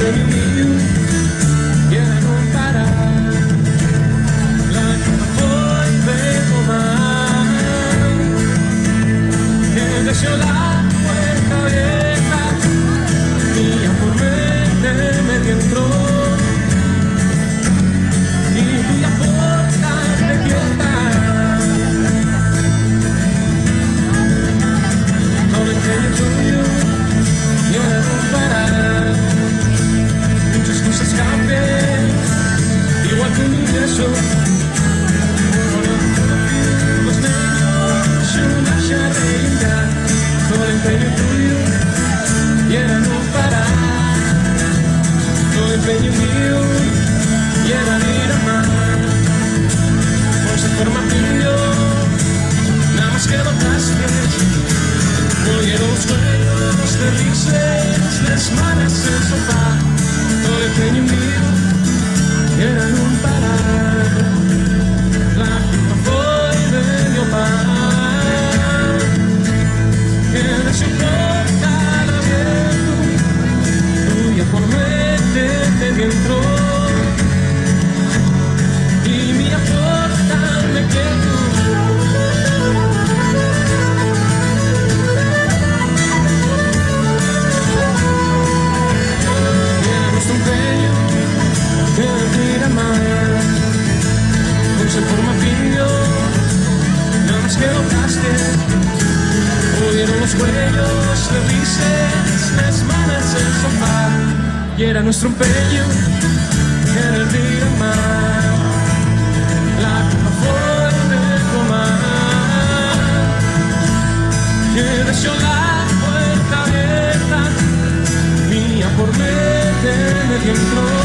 empeño mío y era no parar. La culpa foi de tomar, que dejó la puerta abierta, mía por mente medio entró, y fui a puerta de quieta. Con el empeño tuyo y era no parar. Muchas cosas cambian, igual que un ingreso. Los niños, una charrería. Con el empeño tuyo y era no parar. Con el empeño mío y era ir a más. Por ser formativo, nada más que notaste. Oyeron los juegos de risas, las manos en el sofá. Todo el empeño mío era no parar. La culpa foi de mi papá, que dejó el portal abierto, tuya por meterte dentro, y mi puerta me quedó. Se forma frío, nada más que notaste. Oyeron los cuellos de risas, las manos en el sofá, y era nuestro empeño, era el ir a mar. La culpa fue de tomar, que dejó la puerta abierta, mía por meterme dentro.